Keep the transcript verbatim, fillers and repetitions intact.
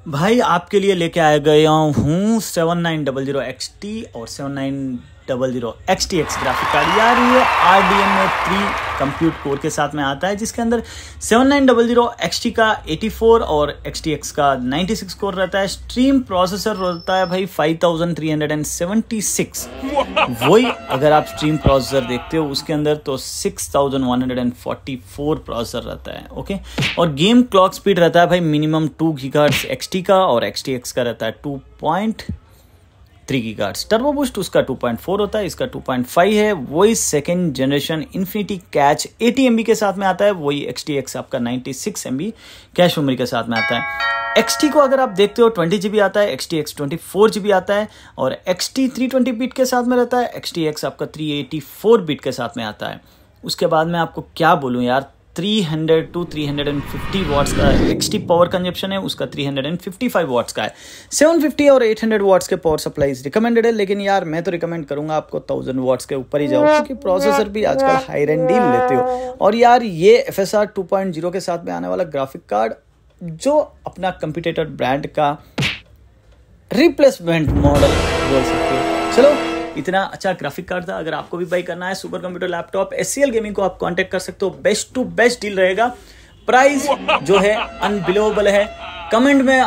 भाई आपके लिए लेके आया गया हूँ seven nine double zero X T और seven nine double zero X T X graphic card. यार ये R D M A three compute core के साथ में आता है, जिसके अंदर seven nine double zero X T का एटी फोर और एक्स टी एक्स का नाइंटी सिक्स कोर रहता है। स्ट्रीम प्रोसेसर रहता है भाई five thousand three hundred seventy six. वही अगर आप स्ट्रीम प्रोसेसर देखते हो उसके अंदर तो six thousand one hundred forty four processor रहता है। ओके, और गेम क्लॉक स्पीड रहता है भाई minimum two gigahertz X T का और एक्स टी एक्स का रहता है two point three gigahertz. Turbo boost उसका टू पॉइंट फोर होता है, इसका टू पॉइंट फाइव है। वही second generation infinity cache eighty M B के साथ में आता है। वही एक्स टी एक्स आपका ninety six M B cache memory के साथ में आता है। एक्स टी को अगर आप देखते हो ट्वेंटी जी बी आता है, X T X twenty four G B आता है और X T three twenty bit के साथ में रहता है। एक्स टी एक्स आपका थ्री एटी फोर बिट के साथ में आता है। उसके बाद मैं आपको क्या बोलूँ यार, three hundred two three fifty watts का एक्सटी पावर कंजप्शन है, उसका थ्री फिफ्टी फाइव वॉट्स का है। सेवन फिफ्टी और एट हंड्रेड वॉट्स के पावर सप्लाईज रिकमेंडेड है, लेकिन यार मैं तो रिकमेंड करूंगा आपको थाउजेंड वॉट्स के ऊपर ही जाओ, क्योंकि प्रोसेसर भी आजकल हाई रेंड डील लेते हो। और यार ये F S R two point zero के साथ में आने वाला ग्राफिक कार्ड जो अपना कंपटीटर ब्रांड का रिप्लेसमेंट मॉडल बोल सकते हो। चलो, इतना अच्छा ग्राफिक कार्ड था। अगर आपको भी बाई करना है super computer laptop S C L gaming को आप कांटेक्ट कर सकते हो। बेस्ट टू बेस्ट डील रहेगा, प्राइस जो है अनबिलीवेबल है। कमेंट में